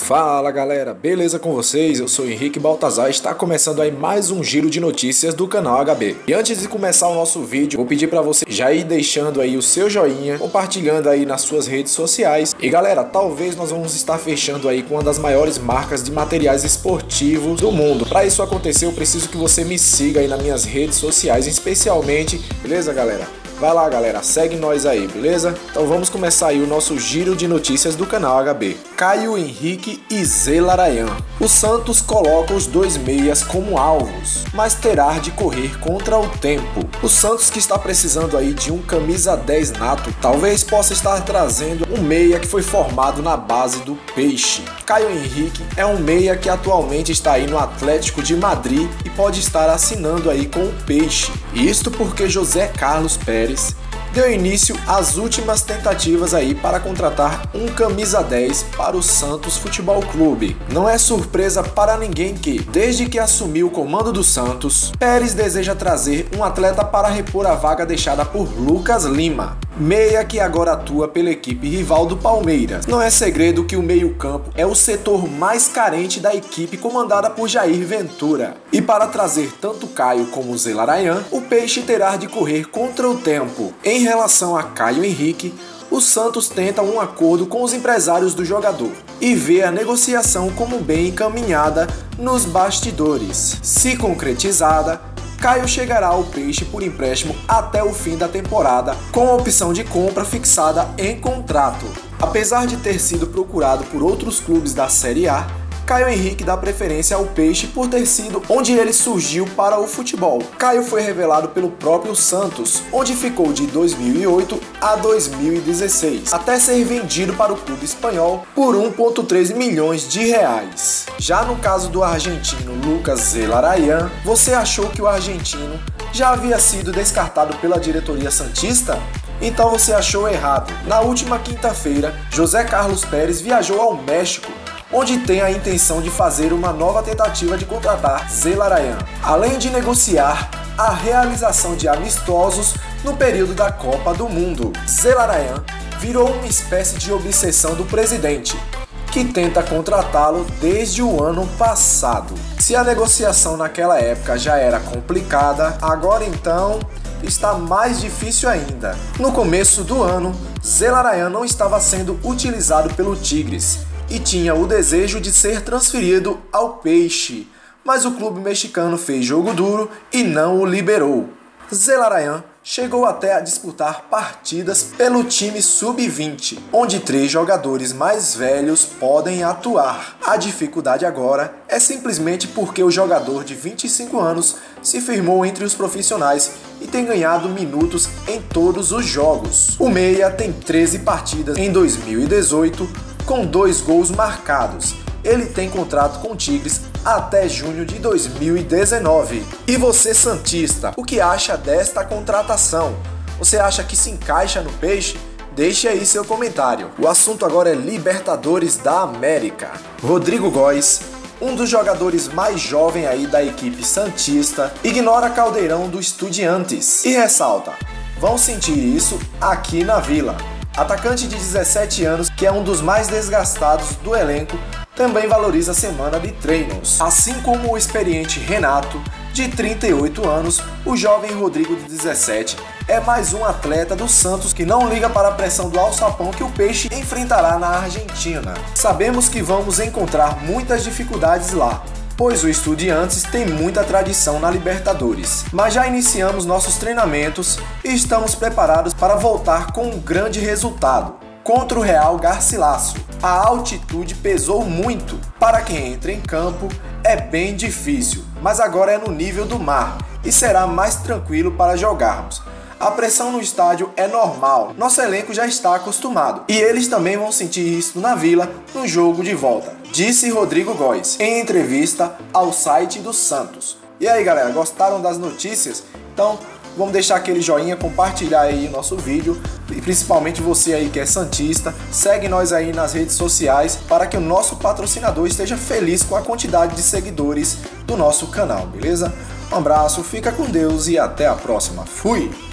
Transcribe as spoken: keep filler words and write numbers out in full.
Fala galera, beleza com vocês? Eu sou Henrique Baltazar e está começando aí mais um giro de notícias do canal H B. E antes de começar o nosso vídeo, vou pedir para você já ir deixando aí o seu joinha, compartilhando aí nas suas redes sociais. E galera, talvez nós vamos estar fechando aí com uma das maiores marcas de materiais esportivos do mundo. Para isso acontecer, eu preciso que você me siga aí nas minhas redes sociais, especialmente, beleza galera? Vai lá galera, segue nós aí, beleza? Então vamos começar aí o nosso giro de notícias do canal H B. Caio Henrique e Zelarayán. O Santos coloca os dois meias como alvos, mas terá de correr contra o tempo. O Santos, que está precisando aí de um camisa dez nato, talvez possa estar trazendo um meia que foi formado na base do Peixe. Caio Henrique é um meia que atualmente está aí no Atlético de Madrid e pode estar assinando aí com o Peixe. Isto porque José Carlos Pérez deu início às últimas tentativas aí para contratar um camisa dez para o Santos Futebol Clube. Não é surpresa para ninguém que, desde que assumiu o comando do Santos, Pérez deseja trazer um atleta para repor a vaga deixada por Lucas Lima, meia que agora atua pela equipe rival do Palmeiras. Não é segredo que o meio-campo é o setor mais carente da equipe comandada por Jair Ventura. E para trazer tanto Caio como Zelarayán, o Peixe terá de correr contra o tempo. Em relação a Caio Henrique, o Santos tenta um acordo com os empresários do jogador e vê a negociação como bem encaminhada nos bastidores. Se concretizada, Caio chegará ao Peixe por empréstimo até o fim da temporada, com a opção de compra fixada em contrato. Apesar de ter sido procurado por outros clubes da Série A, Caio Henrique dá preferência ao Peixe por ter sido onde ele surgiu para o futebol. Caio foi revelado pelo próprio Santos, onde ficou de dois mil e oito a dois mil e dezesseis, até ser vendido para o clube espanhol por um vírgula três milhões de reais. Já no caso do argentino Lucas Zelarayán, você achou que o argentino já havia sido descartado pela diretoria santista? Então você achou errado. Na última quinta-feira, José Carlos Pérez viajou ao México, onde tem a intenção de fazer uma nova tentativa de contratar Zelarayán, além de negociar a realização de amistosos no período da Copa do Mundo. Zelarayán virou uma espécie de obsessão do presidente, que tenta contratá-lo desde o ano passado. Se a negociação naquela época já era complicada, agora então está mais difícil ainda. No começo do ano, Zelarayán não estava sendo utilizado pelo Tigres e tinha o desejo de ser transferido ao Peixe, mas o clube mexicano fez jogo duro e não o liberou. Zelarayán chegou até a disputar partidas pelo time sub vinte, onde três jogadores mais velhos podem atuar. A dificuldade agora é simplesmente porque o jogador de vinte e cinco anos se firmou entre os profissionais e tem ganhado minutos em todos os jogos. O meia tem treze partidas em dois mil e dezoito, com dois gols marcados. Ele tem contrato com o Tigres até junho de dois mil e dezenove. E você, santista, o que acha desta contratação? Você acha que se encaixa no Peixe? Deixe aí seu comentário. O assunto agora é Libertadores da América. Rodrigo Góes, um dos jogadores mais jovens aí da equipe santista, ignora Caldeirão do Estudiantes e ressalta: vão sentir isso aqui na Vila. Atacante de dezessete anos, que é um dos mais desgastados do elenco, também valoriza a semana de treinos. Assim como o experiente Renato, de trinta e oito anos, o jovem Rodrigo, de dezessete, é mais um atleta do Santos que não liga para a pressão do alçapão que o Peixe enfrentará na Argentina. Sabemos que vamos encontrar muitas dificuldades lá, pois o Estudiantes tem muita tradição na Libertadores. Mas já iniciamos nossos treinamentos e estamos preparados para voltar com um grande resultado contra o Real Garcilaso. A altitude pesou muito. Para quem entra em campo é bem difícil, mas agora é no nível do mar e será mais tranquilo para jogarmos. A pressão no estádio é normal, nosso elenco já está acostumado e eles também vão sentir isso na Vila no jogo de volta, disse Rodrigo Góes em entrevista ao site do Santos. E aí galera, gostaram das notícias? Então vamos deixar aquele joinha, compartilhar aí nosso vídeo e principalmente você aí que é santista, segue nós aí nas redes sociais para que o nosso patrocinador esteja feliz com a quantidade de seguidores do nosso canal, beleza? Um abraço, fica com Deus e até a próxima. Fui!